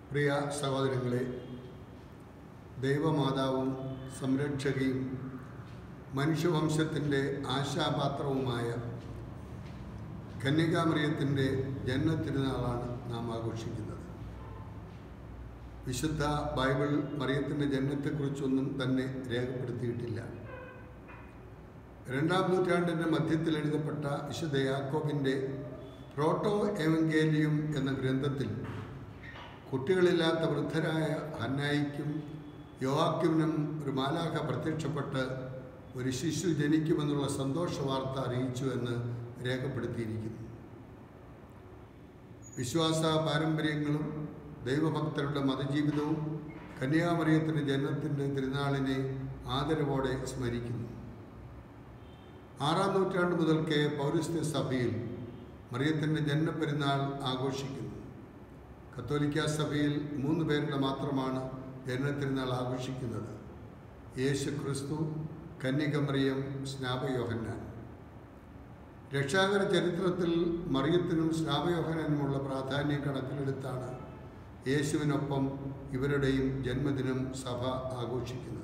പ്രിയ സഹോദരങ്ങളെ, ദൈവമാതാവും സംരക്ഷകയും മനുഷ്യവംശത്തിൻ്റെ ആശാപാത്രവുമായ കന്യകാമറിയത്തിൻ്റെ ജന്മത്തിരുനാളാണ് നാം ആഘോഷിക്കുന്നത്. വിശുദ്ധ ബൈബിൾ മറിയത്തിൻ്റെ ജന്മത്തെക്കുറിച്ചൊന്നും തന്നെ രേഖപ്പെടുത്തിയിട്ടില്ല. 2-ാം നൂറ്റാണ്ടിൻ്റെ മധ്യത്തിൽ എഴുതപ്പെട്ട വിശുദ്ധ യാക്കോബിൻ്റെ പ്രോട്ടോ എവങ്കേലിയം എന്ന ഗ്രന്ഥത്തിൽ കുട്ടികളില്ലാത്ത വൃദ്ധരായ ഹന്നായിക്കും യോവാക്യമിനും ഒരു മാലാഖ പ്രത്യക്ഷപ്പെട്ട് ഒരു ശിശു ജനിക്കുമെന്നുള്ള സന്തോഷ വാർത്ത അറിയിച്ചു എന്ന് രേഖപ്പെടുത്തിയിരിക്കുന്നു. വിശ്വാസ പാരമ്പര്യങ്ങളും ദൈവഭക്തരുടെ മതജീവിതവും കന്യാമറിയത്തിൻ്റെ ജന്മത്തിൻ്റെ തിരുനാളിനെ ആദരവോടെ സ്മരിക്കുന്നു. 6-ാം നൂറ്റാണ്ട് മുതൽക്കേ പൗരസ്ത്യ സഭയിൽ മറിയത്തിൻ്റെ ജന്മപ്പെരുന്നാൾ ആഘോഷിക്കുന്നു. കത്തോലിക്ക സഭയിൽ 3 പേരുടെ മാത്രമാണ് ജന്മത്തിരുന്നാൾ ആഘോഷിക്കുന്നത്: യേശു ക്രിസ്തു, കന്യകമറിയം, സ്നാപയോഹന്നാൻ. രക്ഷാകര ചരിത്രത്തിൽ മറിയത്തിനും സ്നാപയോഹന്നാനുമുള്ള പ്രാധാന്യം കണക്കിലെടുത്താണ് യേശുവിനൊപ്പം ഇവരുടെയും ജന്മദിനം സഭ ആഘോഷിക്കുന്നത്.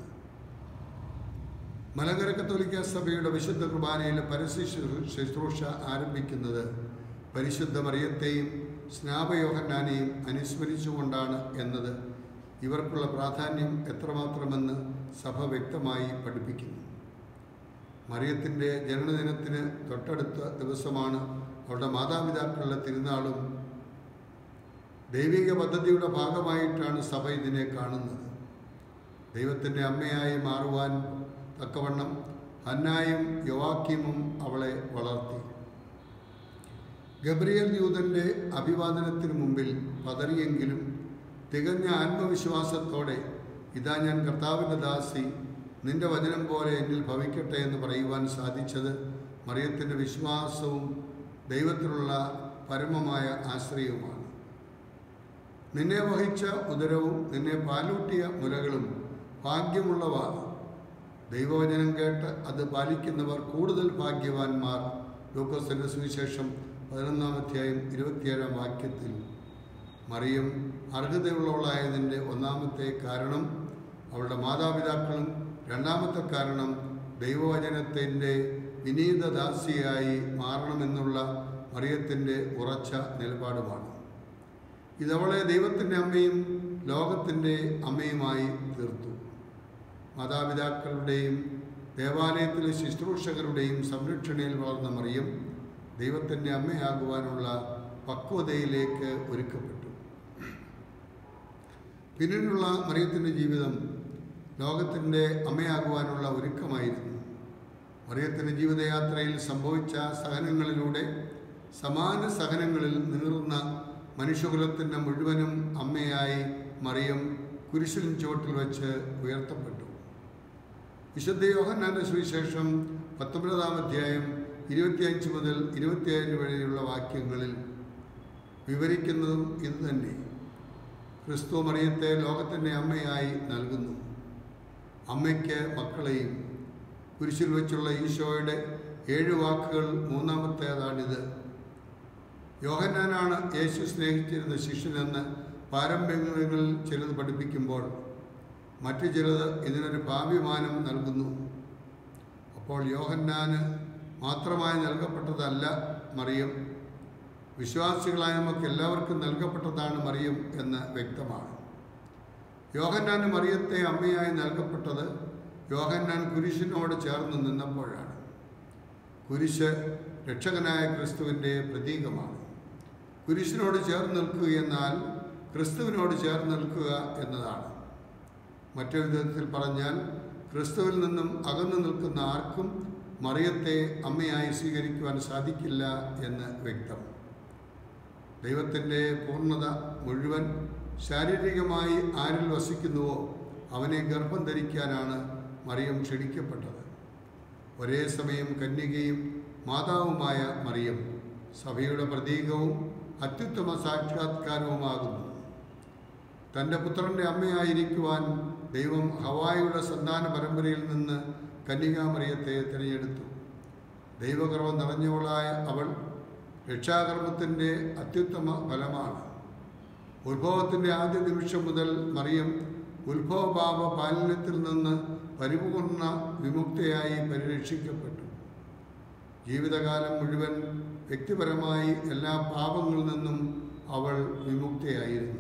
മലങ്കര കത്തോലിക്ക സഭയുടെ വിശുദ്ധ കുർബാനയിലെ പരസ്യ ശുശ്രൂഷ ആരംഭിക്കുന്നത് പരിശുദ്ധ മറിയത്തെയും സ്നാപയോഹന്നാനെയും അനുസ്മരിച്ചുകൊണ്ടാണ് എന്നത് ഇവർക്കുള്ള പ്രാധാന്യം എത്രമാത്രമെന്ന് സഭ വ്യക്തമായി പഠിപ്പിക്കുന്നു. മറിയത്തിൻ്റെ ജനനദിനത്തിന് തൊട്ടടുത്ത ദിവസമാണ് അവരുടെ മാതാപിതാക്കളുടെ തിരുനാളും. ദൈവിക പദ്ധതിയുടെ ഭാഗമായിട്ടാണ് സഭ ഇതിനെ കാണുന്നത്. ദൈവത്തിൻ്റെ അമ്മയായി മാറുവാൻ തക്കവണ്ണം ഹന്നായും യോവാക്യമും അവളെ വളർത്തി. ഗബ്രിയേൽ ദൂതൻ്റെ അഭിവാദനത്തിന് മുമ്പിൽ പതറിയെങ്കിലും തികഞ്ഞ ആത്മവിശ്വാസത്തോടെ ഇതാ ഞാൻ കർത്താവിൻ്റെ ദാസി, നിന്റെ വചനം പോലെ എന്നിൽ ഭവിക്കട്ടെ എന്ന് പറയുവാൻ സാധിച്ചത് മറിയത്തിൻ്റെ വിശ്വാസവും ദൈവത്തിലുള്ള പരമമായ ആശ്രയവുമാണ്. നിന്നെ വഹിച്ച ഉദരവും നിന്നെ പാലൂട്ടിയ മുലകളും ഭാഗ്യമുള്ളവ. ദൈവവചനം കേട്ട് അത് പാലിക്കുന്നവർ കൂടുതൽ ഭാഗ്യവാന്മാർ. ലൂക്കോസിൻ്റെ സുവിശേഷം 11-ാം അധ്യായം 27-ാം വാക്യത്തിൽ. മറിയം അർഹതയുള്ളവളായതിൻ്റെ ഒന്നാമത്തെ കാരണം അവളുടെ മാതാപിതാക്കളും, രണ്ടാമത്തെ കാരണം ദൈവവചനത്തിൻ്റെ വിനീതദാസിയായി മാറണമെന്നുള്ള മറിയത്തിൻ്റെ ഉറച്ച നിലപാടുമാണ്. ഇതവളെ ദൈവത്തിൻ്റെ അമ്മയും ലോകത്തിൻ്റെ അമ്മയുമായി തീർത്തു. മാതാപിതാക്കളുടെയും ദേവാലയത്തിലെ ശുശ്രൂഷകരുടെയും സംരക്ഷണയിൽ വളർന്ന മറിയം ദൈവത്തിൻ്റെ അമ്മയാകുവാനുള്ള പക്വതയിലേക്ക് ഒരുക്കപ്പെട്ടു. പിന്നീടുള്ള മറിയത്തിൻ്റെ ജീവിതം ലോകത്തിൻ്റെ അമ്മയാകുവാനുള്ള ഒരുക്കമായിരുന്നു. മറിയത്തിൻ്റെ ജീവിതയാത്രയിൽ സംഭവിച്ച സഹനങ്ങളിലൂടെ സമാന സഹനങ്ങളിൽ നീറുന്ന മനുഷ്യകുലത്തിൻ്റെ മുഴുവനും അമ്മയായി മറിയം കുരിശിൻ ചുവട്ടിൽ വെച്ച് ഉയർത്തപ്പെട്ടു. വിശുദ്ധ യോഹന്നാൻ്റെ സുവിശേഷം 19-ാം അധ്യായം 25 മുതൽ 27 വരെയുള്ള വാക്യങ്ങളിൽ വിവരിക്കുന്നതും ഇത് തന്നെ. ക്രിസ്തു മറിയത്തെ ലോകത്തിൻ്റെ അമ്മയായി നൽകുന്നു. അമ്മയ്ക്ക് മക്കളെയും. കുരിശിൽ വെച്ചുള്ള ഈശോയുടെ 7 വാക്കുകൾ മൂന്നാമത്തേതാണിത്. യോഹന്നാനാണ് യേശു സ്നേഹിച്ചിരുന്ന ശിഷ്യനെന്ന് പാരമ്പര്യങ്ങളിൽ ചിലത് പഠിപ്പിക്കുമ്പോൾ മറ്റു ചിലത് ഇതിനൊരു ഭാവ്യമാനം നൽകുന്നു. അപ്പോൾ യോഹന്നാന് മാത്രമായി നൽകപ്പെട്ടതല്ല മറിയം, വിശ്വാസികളായ നമുക്ക് എല്ലാവർക്കും നൽകപ്പെട്ടതാണ് മറിയം എന്ന് വ്യക്തമാണ്. യോഹന്നാന് മറിയത്തെ അമ്മയായി നൽകപ്പെട്ടത് യോഹന്നാൻ കുരിശിനോട് ചേർന്ന് നിന്നപ്പോഴാണ്. കുരിശ് രക്ഷകനായ ക്രിസ്തുവിൻ്റെ പ്രതീകമാണ്. കുരിശിനോട് ചേർന്ന് നിൽക്കുക എന്നാൽ ക്രിസ്തുവിനോട് ചേർന്ന് നിൽക്കുക എന്നതാണ്. മറ്റൊരു വിധത്തിൽ പറഞ്ഞാൽ ക്രിസ്തുവിൽ നിന്നും അകന്നു നിൽക്കുന്ന ആർക്കും മറിയത്തെ അമ്മയായി സ്വീകരിക്കുവാൻ സാധിക്കില്ല എന്ന് വ്യക്തം. ദൈവത്തിൻ്റെ പൂർണ്ണത മുഴുവൻ ശാരീരികമായി ആരിൽ വസിക്കുന്നുവോ അവനെ ഗർഭം ധരിക്കാനാണ് മറിയം ക്ഷണിക്കപ്പെട്ടത്. ഒരേ സമയം കന്യകയും മാതാവുമായ മറിയം സഭയുടെ പ്രതീകവും അത്യുത്തമ സാക്ഷാത്കാരവുമാകുന്നു. തൻ്റെ പുത്രൻ്റെ അമ്മയായിരിക്കുവാൻ ദൈവം ഹവായുടെ സന്താന പരമ്പരയിൽ നിന്ന് കന്യകാമറിയത്തെ തിരഞ്ഞെടുത്തു. ദൈവകൃപ നിറഞ്ഞവളായ അവൾ രക്ഷാകർമ്മത്തിൻ്റെ അത്യുത്തമ ഫലമാണ്. ഉത്ഭവത്തിൻ്റെ ആദ്യ നിമിഷം മുതൽ മറിയം ഉത്ഭവപാപ പാലനത്തിൽ നിന്ന് പരിപൂർണ വിമുക്തയായി പരിരക്ഷിക്കപ്പെട്ടു. ജീവിതകാലം മുഴുവൻ വ്യക്തിപരമായി എല്ലാ പാപങ്ങളിൽ നിന്നും അവൾ വിമുക്തയായിരുന്നു.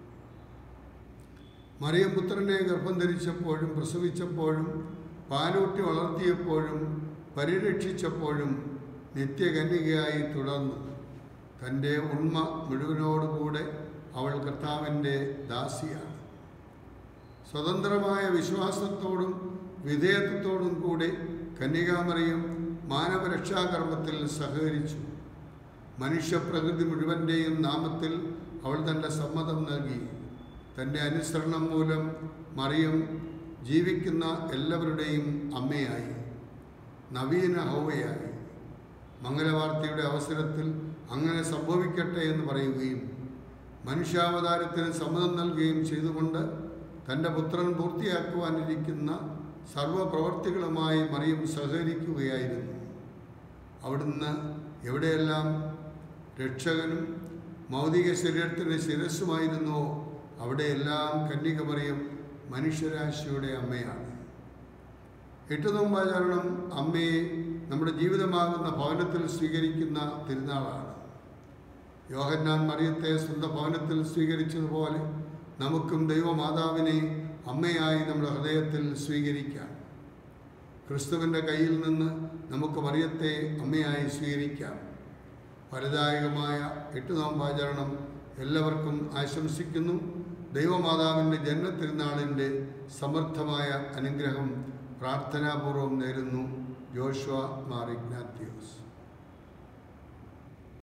മറിയം പുത്രനെ ഗർഭം ധരിച്ചപ്പോഴും പ്രസവിച്ചപ്പോഴും പാലൂട്ടി വളർത്തിയപ്പോഴും പരിരക്ഷിച്ചപ്പോഴും നിത്യകന്യകയായി തുടർന്നു. തൻ്റെ ഉണ്മ മുഴുവനോടുകൂടെ അവൾ കർത്താവിൻ്റെ ദാസിയാണ്. സ്വതന്ത്രമായ വിശ്വാസത്തോടും വിധേയത്വത്തോടും കൂടി കന്യകാമറിയം മാനവരക്ഷാകർമ്മത്തിൽ സഹകരിച്ചു. മനുഷ്യപ്രകൃതി മുഴുവൻ്റെയും നാമത്തിൽ അവൾ തൻ്റെ സമ്മതം നൽകി. തൻ്റെ അനുസരണം മൂലം മറിയം ജീവിക്കുന്ന എല്ലാവരുടെയും അമ്മയായി, നവീന ഹൗവയായി. മംഗലവാർത്തയുടെ അവസരത്തിൽ അങ്ങനെ സംഭവിക്കട്ടെ എന്ന് പറയുകയും മനുഷ്യാവതാരത്തിന് സമ്മതം നൽകുകയും ചെയ്തുകൊണ്ട് തൻ്റെ പുത്രൻ പൂർത്തിയാക്കുവാനിരിക്കുന്ന സർവപ്രവർത്തികളുമായി മറിയം സഹകരിക്കുകയായിരുന്നു. അവിടുന്ന് എവിടെയെല്ലാം രക്ഷകനും ഭൗതിക ശരീരത്തിൻ്റെ ശിരസ്സുമായിരുന്നുവോ അവിടെയെല്ലാം കന്യക മറിയം മനുഷ്യരാശിയുടെ അമ്മയാണ്. എട്ടുനോമ്പാചരണം അമ്മയെ നമ്മുടെ ജീവിതമാകുന്ന ഭവനത്തിൽ സ്വീകരിക്കുന്ന തിരുനാളാണ്. യോഹന്നാൻ മറിയത്തെ സ്വന്തം ഭവനത്തിൽ സ്വീകരിച്ചതുപോലെ നമുക്കും ദൈവമാതാവിനെ അമ്മയായി നമ്മുടെ ഹൃദയത്തിൽ സ്വീകരിക്കാം. ക്രിസ്തുവിൻ്റെ കയ്യിൽ നിന്ന് നമുക്ക് മറിയത്തെ അമ്മയായി സ്വീകരിക്കാം. ഫലദായകമായ എട്ടുനോമ്പാചരണം എല്ലാവർക്കും ആശംസിക്കുന്നു. ദൈവമാതാവിൻ്റെ ജന്മത്തിരുനാളിൻ്റെ സമർത്ഥമായ അനുഗ്രഹം പ്രാർത്ഥനാപൂർവം നേരുന്നു. ജോഷുവ മാർ ഇഗ്നാത്യോസ്.